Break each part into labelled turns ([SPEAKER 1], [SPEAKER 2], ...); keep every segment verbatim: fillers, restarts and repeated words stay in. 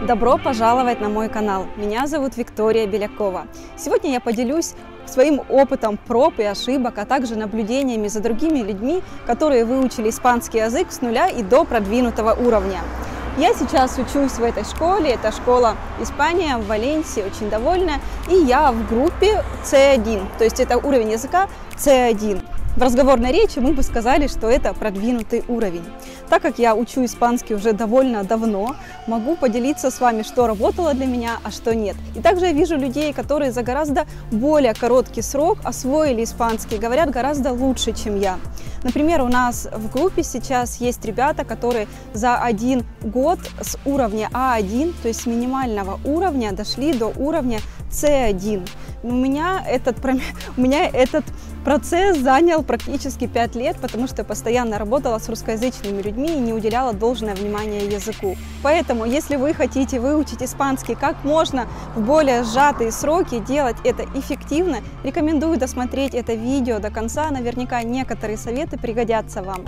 [SPEAKER 1] Добро пожаловать на мой канал! Меня зовут Виктория Белякова. Сегодня я поделюсь своим опытом проб и ошибок, а также наблюдениями за другими людьми, которые выучили испанский язык с нуля и до продвинутого уровня. Я сейчас учусь в этой школе, это школа Испания в Валенсии, очень довольна, и я в группе С один, то есть это уровень языка С один. В разговорной речи мы бы сказали, что это продвинутый уровень. Так как я учу испанский уже довольно давно, могу поделиться с вами, что работало для меня, а что нет. И также я вижу людей, которые за гораздо более короткий срок освоили испанский, говорят гораздо лучше, чем я. Например, у нас в группе сейчас есть ребята, которые за один год с уровня А один, то есть с минимального уровня, дошли до уровня С один. У меня этот, у меня этот процесс занял практически пять лет, потому что я постоянно работала с русскоязычными людьми и не уделяла должное внимание языку. Поэтому, если вы хотите выучить испанский как можно в более сжатые сроки, делать это эффективно, рекомендую досмотреть это видео до конца, наверняка некоторые советы пригодятся вам.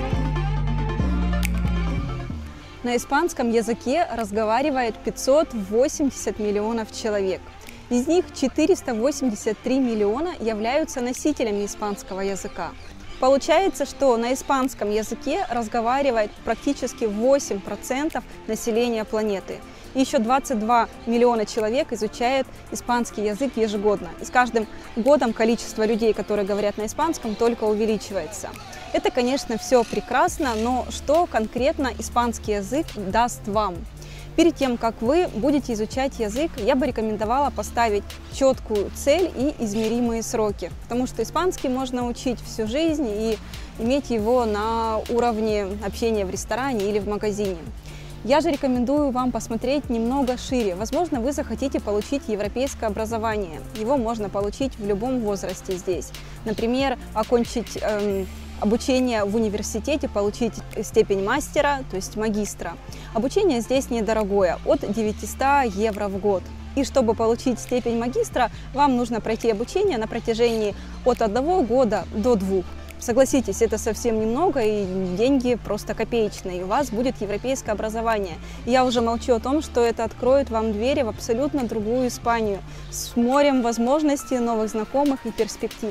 [SPEAKER 1] На испанском языке разговаривает пятьсот восемьдесят миллионов человек. Из них четыреста восемьдесят три миллиона являются носителями испанского языка. Получается, что на испанском языке разговаривает практически восемь процентов населения планеты. И еще двадцать два миллиона человек изучает испанский язык ежегодно. И с каждым годом количество людей, которые говорят на испанском, только увеличивается. Это, конечно, все прекрасно, но что конкретно испанский язык даст вам? Перед тем, как вы будете изучать язык, я бы рекомендовала поставить четкую цель и измеримые сроки, потому что испанский можно учить всю жизнь и иметь его на уровне общения в ресторане или в магазине. Я же рекомендую вам посмотреть немного шире. Возможно, вы захотите получить европейское образование. Его можно получить в любом возрасте здесь. Например, окончить эм, обучение в университете, получить степень мастера, то есть магистра. Обучение здесь недорогое, от девятисот евро в год. И чтобы получить степень магистра, вам нужно пройти обучение на протяжении от одного года до двух. Согласитесь, это совсем немного, и деньги просто копеечные, и у вас будет европейское образование. И я уже молчу о том, что это откроет вам двери в абсолютно другую Испанию, с морем возможностей, новых знакомых и перспектив.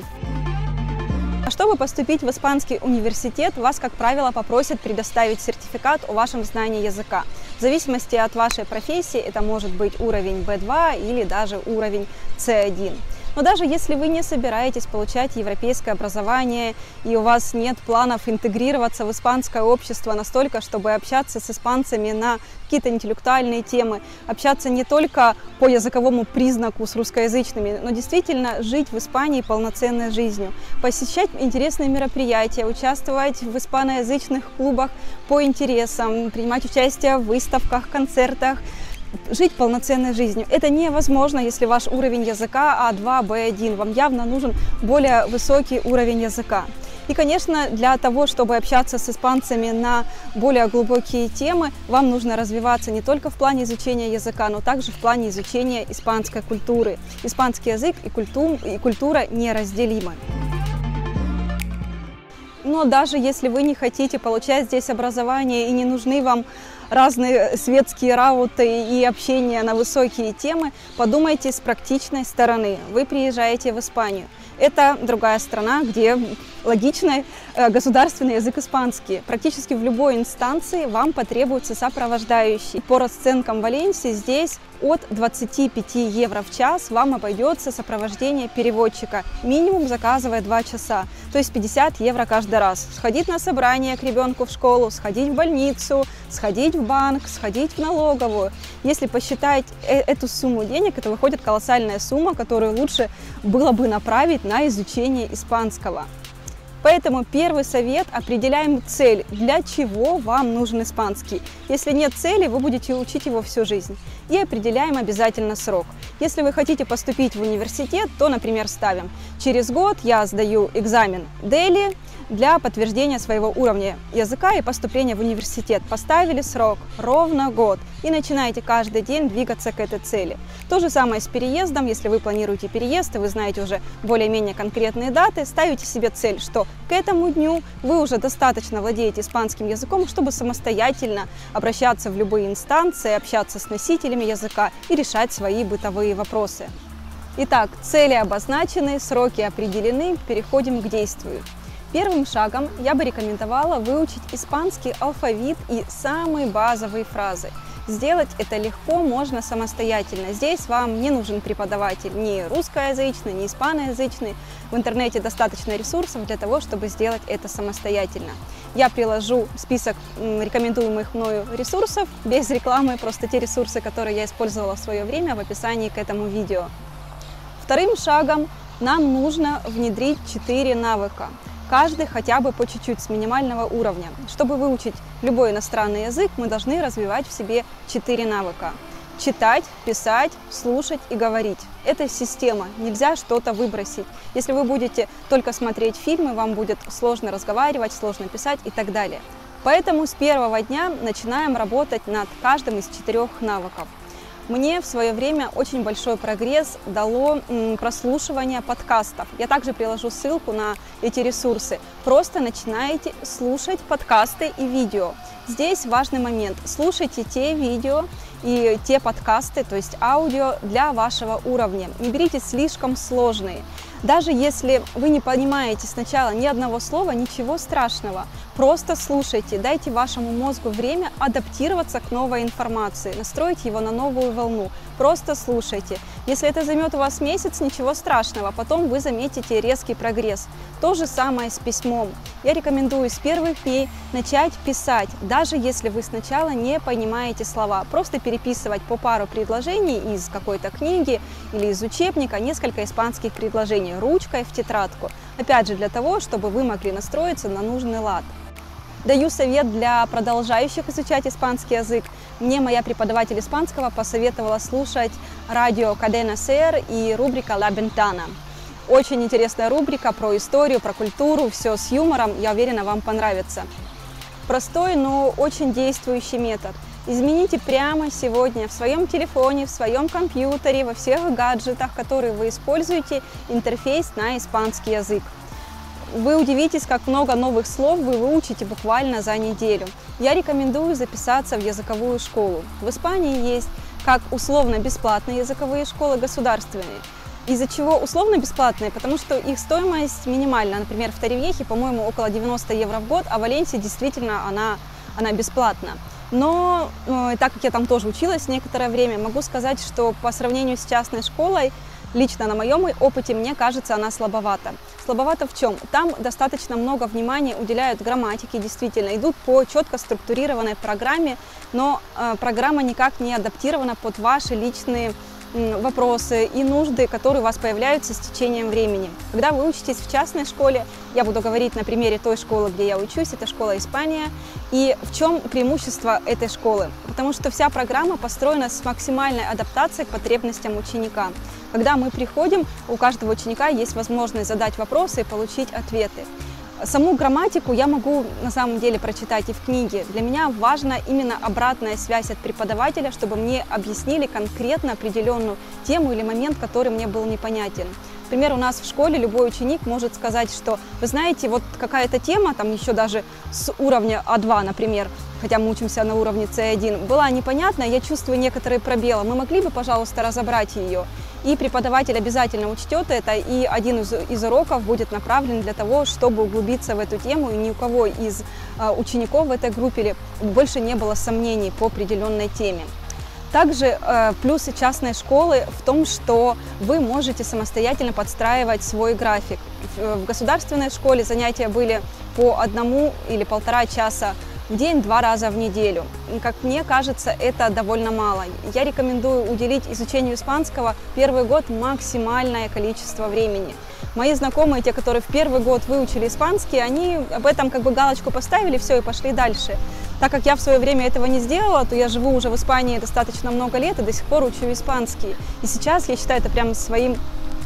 [SPEAKER 1] А чтобы поступить в испанский университет, вас, как правило, попросят предоставить сертификат о вашем знании языка. В зависимости от вашей профессии это может быть уровень бэ два или даже уровень С один. Но даже если вы не собираетесь получать европейское образование и у вас нет планов интегрироваться в испанское общество настолько, чтобы общаться с испанцами на какие-то интеллектуальные темы, общаться не только по языковому признаку с русскоязычными, но действительно жить в Испании полноценной жизнью, посещать интересные мероприятия, участвовать в испаноязычных клубах по интересам, принимать участие в выставках, концертах, жить полноценной жизнью. Это невозможно, если ваш уровень языка А два, Бэ один. Вам явно нужен более высокий уровень языка. И, конечно, для того, чтобы общаться с испанцами на более глубокие темы, вам нужно развиваться не только в плане изучения языка, но также в плане изучения испанской культуры. Испанский язык и, культу... и культура неразделимы. Но даже если вы не хотите получать здесь образование и не нужны вам разные светские рауты и общение на высокие темы, подумайте с практичной стороны. Вы приезжаете в Испанию. Это другая страна, где логичный государственный язык испанский. Практически в любой инстанции вам потребуется сопровождающий. По расценкам Валенсии здесь от двадцати пяти евро в час вам обойдется сопровождение переводчика. Минимум заказывая два часа, то есть пятьдесят евро каждый раз. Сходить на собрание к ребенку в школу, сходить в больницу, сходить в банк, сходить в налоговую. Если посчитать эту сумму денег, это выходит колоссальная сумма, которую лучше было бы направить на изучение испанского. Поэтому первый совет – определяем цель, для чего вам нужен испанский. Если нет цели, вы будете учить его всю жизнь. И определяем обязательно срок. Если вы хотите поступить в университет, то, например, ставим: через год я сдаю экзамен Дели, для подтверждения своего уровня языка и поступления в университет. Поставили срок ровно год и начинаете каждый день двигаться к этой цели. То же самое с переездом. Если вы планируете переезд и вы знаете уже более-менее конкретные даты, ставите себе цель, что к этому дню вы уже достаточно владеете испанским языком, чтобы самостоятельно обращаться в любые инстанции, общаться с носителями языка и решать свои бытовые вопросы. Итак, цели обозначены, сроки определены, переходим к действию. Первым шагом я бы рекомендовала выучить испанский алфавит и самые базовые фразы. Сделать это легко можно самостоятельно. Здесь вам не нужен преподаватель ни русскоязычный, ни испаноязычный. В интернете достаточно ресурсов для того, чтобы сделать это самостоятельно. Я приложу список рекомендуемых мною ресурсов без рекламы, просто те ресурсы, которые я использовала в свое время, в описании к этому видео. Вторым шагом нам нужно внедрить четыре навыка. Каждый хотя бы по чуть-чуть, с минимального уровня. Чтобы выучить любой иностранный язык, мы должны развивать в себе четыре навыка. Читать, писать, слушать и говорить. Это система, нельзя что-то выбросить. Если вы будете только смотреть фильмы, вам будет сложно разговаривать, сложно писать и так далее. Поэтому с первого дня начинаем работать над каждым из четырех навыков. Мне в свое время очень большой прогресс дало прослушивание подкастов. Я также приложу ссылку на эти ресурсы. Просто начинаете слушать подкасты и видео. Здесь важный момент. Слушайте те видео и те подкасты, то есть аудио для вашего уровня. Не берите слишком сложные. Даже если вы не понимаете сначала ни одного слова, ничего страшного. Просто слушайте, дайте вашему мозгу время адаптироваться к новой информации, настроить его на новую волну. Просто слушайте. Если это займет у вас месяц, ничего страшного, потом вы заметите резкий прогресс. То же самое с письмом. Я рекомендую с первых дней начать писать, даже если вы сначала не понимаете слова. Просто переписывать по пару предложений из какой-то книги или из учебника несколько испанских предложений ручкой в тетрадку. Опять же, для того, чтобы вы могли настроиться на нужный лад. Даю совет для продолжающих изучать испанский язык. Мне моя преподаватель испанского посоветовала слушать радио Cadena Ser и рубрика La Ventana. Очень интересная рубрика про историю, про культуру, все с юмором, я уверена, вам понравится. Простой, но очень действующий метод. Измените прямо сегодня в своем телефоне, в своем компьютере, во всех гаджетах, которые вы используете, интерфейс на испанский язык. Вы удивитесь, как много новых слов вы выучите буквально за неделю. Я рекомендую записаться в языковую школу. В Испании есть как условно-бесплатные языковые школы, государственные. Из-за чего условно-бесплатные? Потому что их стоимость минимальна. Например, в Торревьехе, по-моему, около девяноста евро в год, а в Валенсии действительно она, она бесплатна. Но э, так как я там тоже училась некоторое время, могу сказать, что по сравнению с частной школой, лично на моем опыте, мне кажется, она слабовата. Слабовата в чем? Там достаточно много внимания уделяют грамматике, действительно, идут по четко структурированной программе, но э, программа никак не адаптирована под ваши личные э, вопросы и нужды, которые у вас появляются с течением времени. Когда вы учитесь в частной школе, я буду говорить на примере той школы, где я учусь, это школа Испания, и в чем преимущество этой школы? Потому что вся программа построена с максимальной адаптацией к потребностям ученика. Когда мы приходим, у каждого ученика есть возможность задать вопросы и получить ответы. Саму грамматику я могу на самом деле прочитать и в книге. Для меня важна именно обратная связь от преподавателя, чтобы мне объяснили конкретно определенную тему или момент, который мне был непонятен. Например, у нас в школе любой ученик может сказать, что, вы знаете, вот какая-то тема, там еще даже с уровня А два, например, хотя мы учимся на уровне С один, была непонятна, я чувствую некоторые пробелы. Мы могли бы, пожалуйста, разобрать ее? И преподаватель обязательно учтет это, и один из, из уроков будет направлен для того, чтобы углубиться в эту тему, и ни у кого из э, учеников в этой группе больше не было сомнений по определенной теме. Также э, плюсы частной школы в том, что вы можете самостоятельно подстраивать свой график. В, в государственной школе занятия были по одному или полтора часа в день, два раза в неделю. Как мне кажется, это довольно мало. Я рекомендую уделить изучению испанского первый год максимальное количество времени. Мои знакомые, те, которые в первый год выучили испанский, они об этом как бы галочку поставили, все, и пошли дальше. Так как я в свое время этого не сделала, то я живу уже в Испании достаточно много лет и до сих пор учу испанский. И сейчас я считаю это прям своим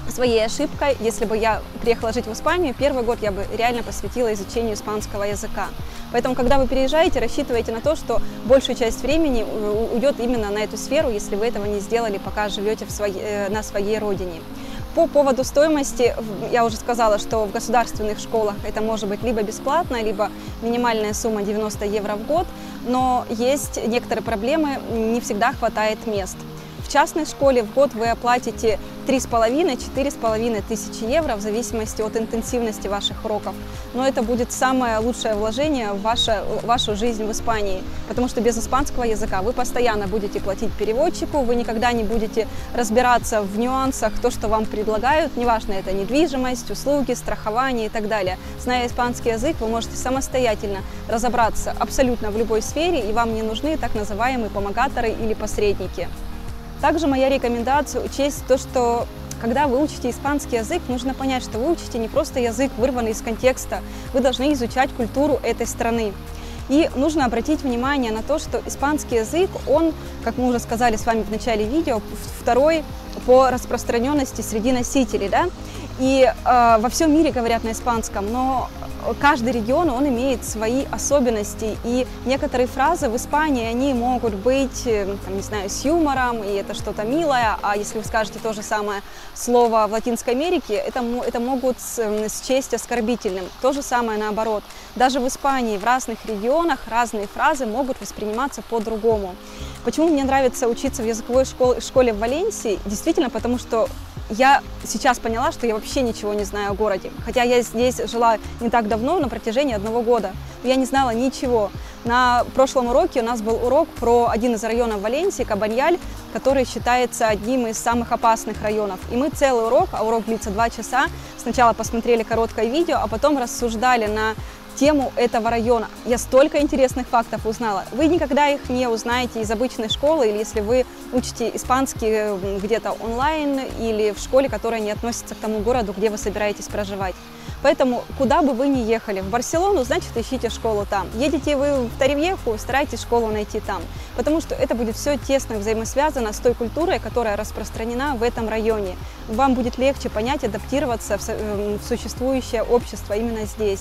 [SPEAKER 1] своей ошибкой. Если бы я приехала жить в Испанию, первый год я бы реально посвятила изучению испанского языка. Поэтому, когда вы переезжаете, рассчитывайте на то, что большую часть времени уйдет именно на эту сферу, если вы этого не сделали, пока живете в своей, на своей родине. По поводу стоимости, я уже сказала, что в государственных школах это может быть либо бесплатно, либо минимальная сумма девяносто евро в год, но есть некоторые проблемы, не всегда хватает мест. В частной школе в год вы оплатите три с половиной — четыре с половиной тысячи евро в зависимости от интенсивности ваших уроков. Но это будет самое лучшее вложение в вашу, вашу жизнь в Испании, потому что без испанского языка вы постоянно будете платить переводчику, вы никогда не будете разбираться в нюансах, то, что вам предлагают, неважно, это недвижимость, услуги, страхование и так далее. Зная испанский язык, вы можете самостоятельно разобраться абсолютно в любой сфере, и вам не нужны так называемые помогаторы или посредники. Также моя рекомендация учесть то, что когда вы учите испанский язык, нужно понять, что вы учите не просто язык, вырванный из контекста, вы должны изучать культуру этой страны. И нужно обратить внимание на то, что испанский язык, он, как мы уже сказали с вами в начале видео, второй по распространенности среди носителей, да? И э, во всем мире говорят на испанском, но каждый регион, он имеет свои особенности, и некоторые фразы в Испании, они могут быть, там, не знаю, с юмором, и это что-то милое, а если вы скажете то же самое слово в Латинской Америке, это, это могут счесть оскорбительным. То же самое наоборот. Даже в Испании, в разных регионах разные фразы могут восприниматься по-другому. Почему мне нравится учиться в языковой школе, школе в Валенсии? Действительно, потому что я сейчас поняла, что я вообще ничего не знаю о городе. Хотя я здесь жила не так давно, на протяжении одного года. Я не знала ничего. На прошлом уроке у нас был урок про один из районов Валенсии, Кабаньяль, который считается одним из самых опасных районов. И мы целый урок, а урок длится два часа, сначала посмотрели короткое видео, а потом рассуждали на тему этого района. Я столько интересных фактов узнала. Вы никогда их не узнаете из обычной школы, или если вы учите испанский где-то онлайн или в школе, которая не относится к тому городу, где вы собираетесь проживать. Поэтому, куда бы вы ни ехали, в Барселону, значит, ищите школу там. Едете вы в Торревьеху, старайтесь школу найти там, потому что это будет все тесно взаимосвязано с той культурой, которая распространена в этом районе. Вам будет легче понять, адаптироваться в существующее общество именно здесь.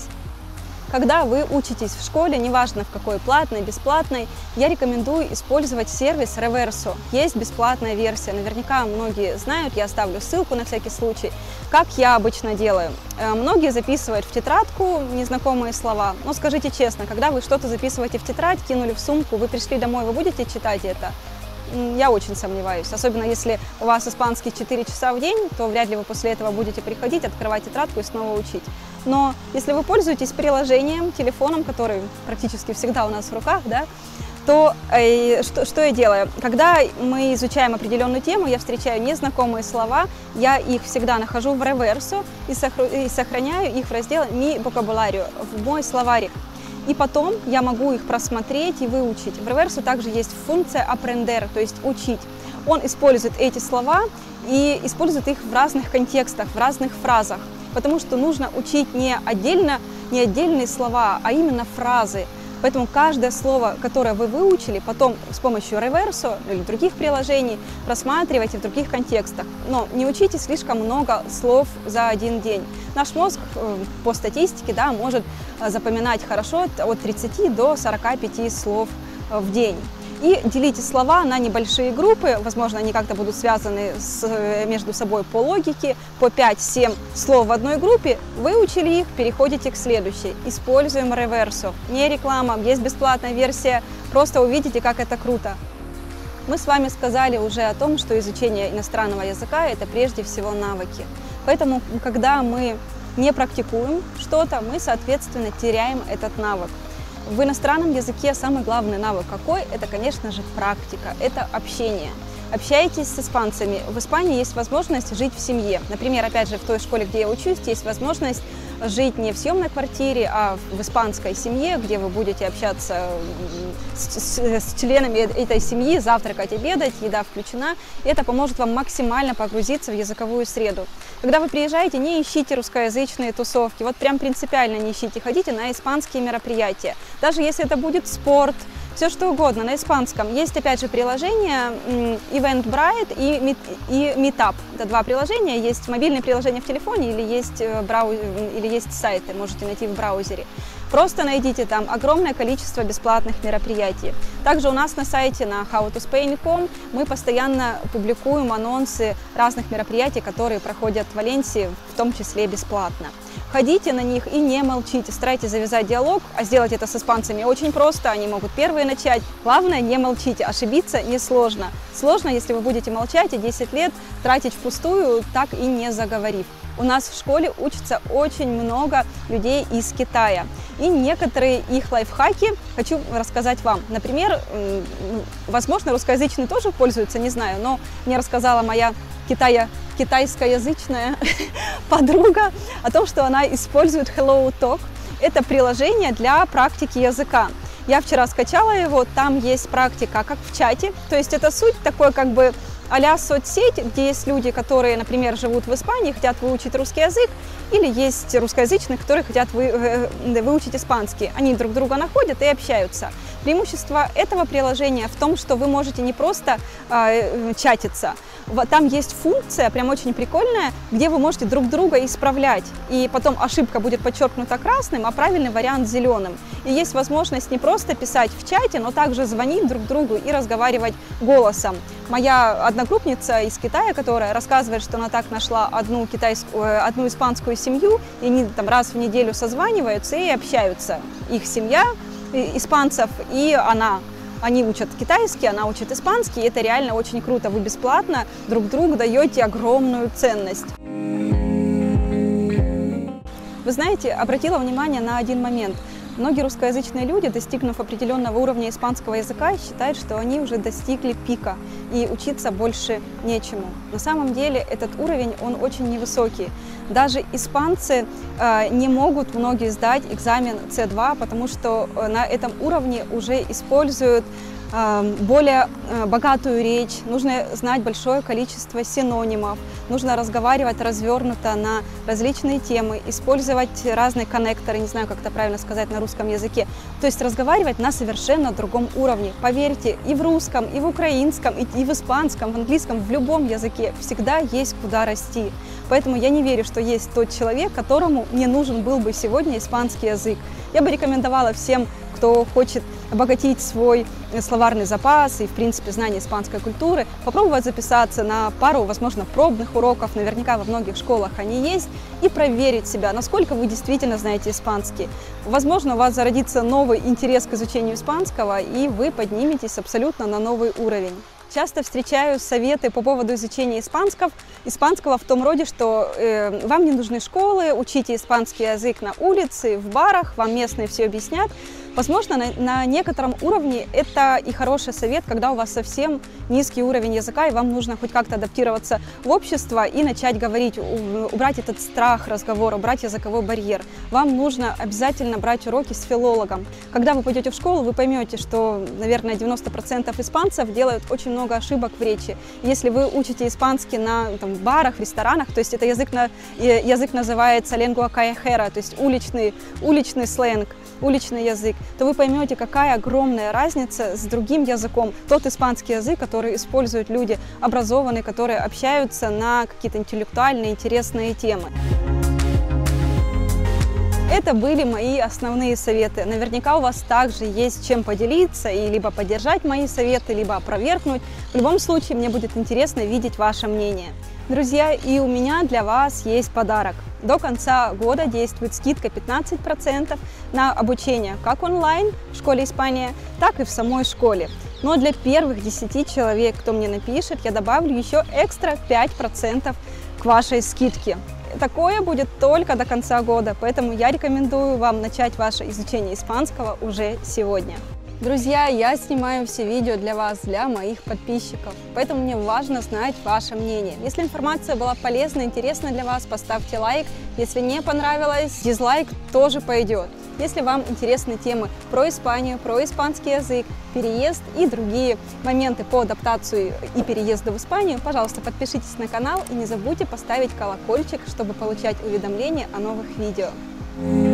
[SPEAKER 1] Когда вы учитесь в школе, неважно в какой, платной, бесплатной, я рекомендую использовать сервис Reverso. Есть бесплатная версия, наверняка многие знают, я оставлю ссылку на всякий случай. Как я обычно делаю? Многие записывают в тетрадку незнакомые слова, но скажите честно, когда вы что-то записываете в тетрадь, кинули в сумку, вы пришли домой, вы будете читать это? Я очень сомневаюсь, особенно если у вас испанский четыре часа в день, то вряд ли вы после этого будете приходить, открывать тетрадку и снова учить. Но если вы пользуетесь приложением, телефоном, который практически всегда у нас в руках, да, то э, что, что я делаю? Когда мы изучаем определенную тему, я встречаю незнакомые слова, я их всегда нахожу в Reverso и, сохр... и сохраняю их в раздел «Mi vocabulario», в мой словарик. И потом я могу их просмотреть и выучить. В Reverso также есть функция aprender, то есть учить. Он использует эти слова и использует их в разных контекстах, в разных фразах. Потому что нужно учить не отдельно, не отдельные слова, а именно фразы. Поэтому каждое слово, которое вы выучили, потом с помощью Reverso или других приложений просматривайте в других контекстах. Но не учите слишком много слов за один день. Наш мозг по статистике, да, может запоминать хорошо от тридцати до сорока пяти слов в день. И делите слова на небольшие группы, возможно, они как-то будут связаны с, между собой по логике, по пять-семь слов в одной группе, выучили их, переходите к следующей. Используем Reverso. Не реклама, есть бесплатная версия, просто увидите, как это круто. Мы с вами сказали уже о том, что изучение иностранного языка – это прежде всего навыки. Поэтому, когда мы не практикуем что-то, мы, соответственно, теряем этот навык. В иностранном языке самый главный навык какой? Это, конечно же, практика, это общение. Общайтесь с испанцами. В Испании есть возможность жить в семье. Например, опять же, в той школе, где я учусь, есть возможность жить не в съемной квартире, а в испанской семье, где вы будете общаться с, с, с членами этой семьи, завтракать, обедать, еда включена. И это поможет вам максимально погрузиться в языковую среду. Когда вы приезжаете, не ищите русскоязычные тусовки, вот прям принципиально не ищите, ходите на испанские мероприятия. Даже если это будет спорт, все что угодно на испанском. Есть опять же приложение Eventbrite и, и Meetup. Это два приложения. Есть мобильные приложения в телефоне или есть, брау... или есть сайты, можете найти в браузере. Просто найдите там огромное количество бесплатных мероприятий. Также у нас на сайте на how to spain точка com мы постоянно публикуем анонсы разных мероприятий, которые проходят в Валенсии, в том числе бесплатно. Ходите на них и не молчите, старайтесь завязать диалог, а сделать это с испанцами очень просто, они могут первые начать. Главное, не молчите, ошибиться несложно. Сложно, если вы будете молчать и десять лет тратить впустую, так и не заговорив. У нас в школе учатся очень много людей из Китая. И некоторые их лайфхаки хочу рассказать вам. Например, возможно, русскоязычные тоже пользуются, не знаю, но мне рассказала моя Китая, китайскоязычная подруга о том, что она использует Hello Talk. Это приложение для практики языка. Я вчера скачала его, там есть практика как в чате, то есть это суть такой как бы а-ля соцсеть, где есть люди, которые, например, живут в Испании, хотят выучить русский язык, или есть русскоязычные, которые хотят вы, выучить испанский. Они друг друга находят и общаются. Преимущество этого приложения в том, что вы можете не просто э, чатиться, там есть функция, прям очень прикольная, где вы можете друг друга исправлять, и потом ошибка будет подчеркнута красным, а правильный вариант зеленым. И есть возможность не просто писать в чате, но также звонить друг другу и разговаривать голосом. Моя одногруппница из Китая, которая рассказывает, что она так нашла одну, китайскую, одну испанскую семью, и они там раз в неделю созваниваются и общаются. Их семья испанцев и она. Они учат китайский, она учит испанский, и это реально очень круто. Вы бесплатно друг другу даете огромную ценность. Вы знаете, обратила внимание на один момент. Многие русскоязычные люди, достигнув определенного уровня испанского языка, считают, что они уже достигли пика и учиться больше нечему. На самом деле этот уровень, он очень невысокий. Даже испанцы э, не могут многие сдать экзамен Си два, потому что на этом уровне уже используют э, более э, богатую речь, нужно знать большое количество синонимов, нужно разговаривать развернуто на различные темы, использовать разные коннекторы, не знаю, как это правильно сказать на русском языке, то есть разговаривать на совершенно другом уровне. Поверьте, и в русском, и в украинском, и, и в испанском, в английском, в любом языке всегда есть куда расти. Поэтому я не верю, что есть тот человек, которому не нужен был бы сегодня испанский язык. Я бы рекомендовала всем, кто хочет обогатить свой словарный запас и, в принципе, знание испанской культуры, попробовать записаться на пару, возможно, пробных уроков, наверняка во многих школах они есть, и проверить себя, насколько вы действительно знаете испанский. Возможно, у вас зародится новый интерес к изучению испанского, и вы подниметесь абсолютно на новый уровень. Часто встречаю советы по поводу изучения испанского, испанского в том роде, что э, вам не нужны школы, учите испанский язык на улице, в барах, вам местные все объяснят. Возможно, на, на некотором уровне это и хороший совет, когда у вас совсем низкий уровень языка, и вам нужно хоть как-то адаптироваться в общество и начать говорить, убрать этот страх разговора, убрать языковой барьер. Вам нужно обязательно брать уроки с филологом. Когда вы пойдете в школу, вы поймете, что, наверное, девяносто процентов испанцев делают очень много ошибок в речи. Если вы учите испанский на там, барах, ресторанах, то есть это язык, на, язык называется lengua callejera, то есть уличный, уличный сленг, уличный язык, то вы поймете, какая огромная разница с другим языком. Тот испанский язык, который используют люди образованные, которые общаются на какие-то интеллектуальные, интересные темы. Это были мои основные советы. Наверняка у вас также есть чем поделиться и либо поддержать мои советы, либо опровергнуть. В любом случае, мне будет интересно видеть ваше мнение. Друзья, и у меня для вас есть подарок. До конца года действует скидка пятнадцать процентов на обучение как онлайн в школе Испания, так и в самой школе. Но для первых десяти человек, кто мне напишет, я добавлю еще экстра пять процентов к вашей скидке. Такое будет только до конца года, поэтому я рекомендую вам начать ваше изучение испанского уже сегодня. Друзья, я снимаю все видео для вас, для моих подписчиков, поэтому мне важно знать ваше мнение. Если информация была полезна, интересна для вас, поставьте лайк. Если не понравилось, дизлайк тоже пойдет. Если вам интересны темы про Испанию, про испанский язык, переезд и другие моменты по адаптации и переезду в Испанию, пожалуйста, подпишитесь на канал и не забудьте поставить колокольчик, чтобы получать уведомления о новых видео.